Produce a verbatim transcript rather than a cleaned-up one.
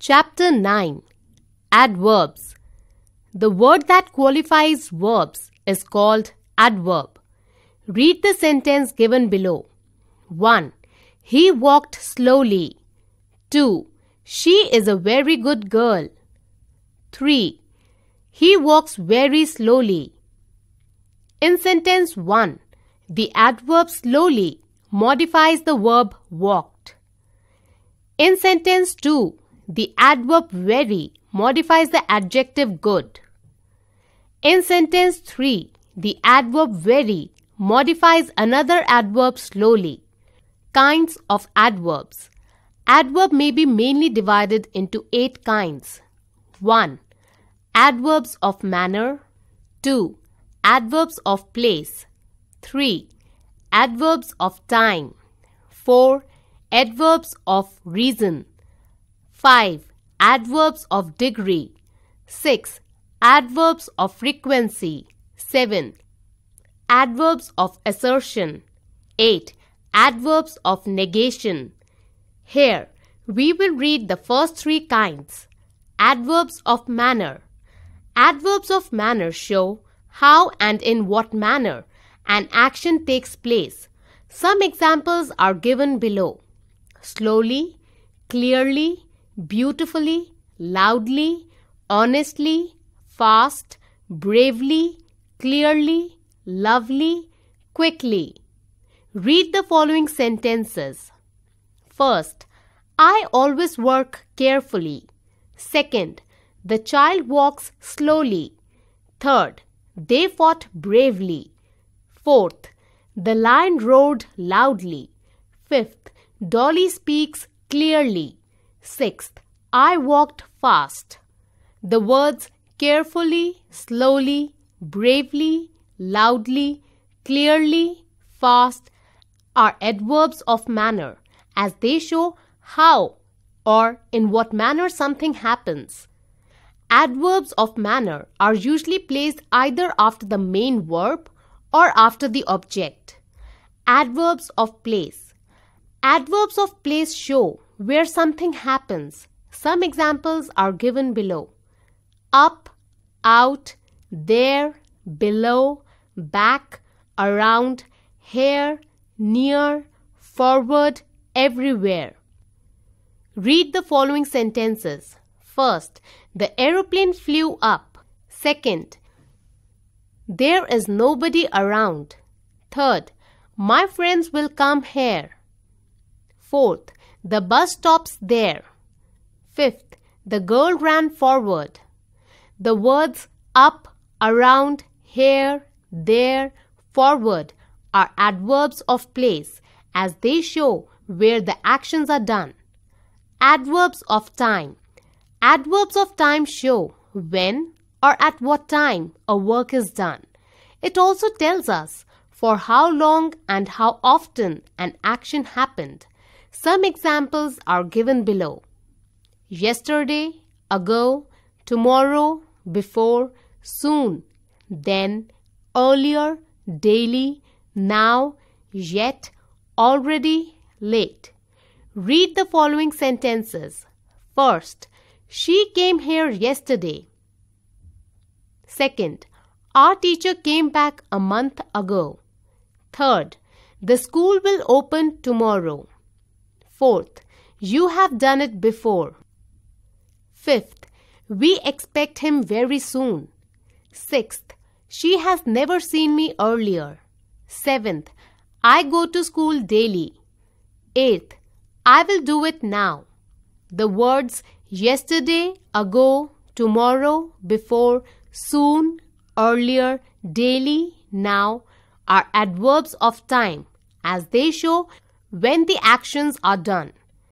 Chapter nine. Adverbs. The word that qualifies verbs is called adverb. Read the sentence given below. one. He walked slowly. two. She is a very good girl. three. He walks very slowly. In sentence one, the adverb slowly modifies the verb walked. In sentence two, the adverb very modifies the adjective good. In sentence three, the adverb very modifies another adverb slowly. Kinds of adverbs. Adverb may be mainly divided into eight kinds. one. Adverbs of manner. two. Adverbs of place. three. Adverbs of time. four. Adverbs of reason. five. Adverbs of degree. six. Adverbs of frequency. seven. Adverbs of assertion. eight. Adverbs of negation. Here, we will read the first three kinds. Adverbs of manner. Adverbs of manner show how and in what manner an action takes place. Some examples are given below. Slowly, clearly, beautifully, loudly, honestly, fast, bravely, clearly, lovely, quickly. Read the following sentences. First, I always work carefully. Second, the child walks slowly. Third, they fought bravely. Fourth, the lion roared loudly. Fifth, Dolly speaks clearly. Sixth, I walked fast. The words carefully, slowly, bravely, loudly, clearly, fast are adverbs of manner, as they show how or in what manner something happens. Adverbs of manner are usually placed either after the main verb or after the object. Adverbs of place. Adverbs of place show where something happens. Some examples are given below. Up, out, there, below, back, around, here, near, forward, everywhere. Read the following sentences. First, the aeroplane flew up. Second, there is nobody around. Third, my friends will come here. Fourth, the bus stops there. Fifth, the girl ran forward. The words up, around, here, there, forward are adverbs of place, as they show where the actions are done. Adverbs of time. Adverbs of time show when or at what time a work is done. It also tells us for how long and how often an action happened. Some examples are given below. Yesterday, ago, tomorrow, before, soon, then, earlier, daily, now, yet, already, late. Read the following sentences. First, she came here yesterday. Second, our teacher came back a month ago. Third, the school will open tomorrow. Fourth, you have done it before. Fifth, we expect him very soon. Sixth, she has never seen me earlier. Seventh, I go to school daily. Eighth, I will do it now. The words yesterday, ago, tomorrow, before, soon, earlier, daily, now are adverbs of time, as they show when the actions are done.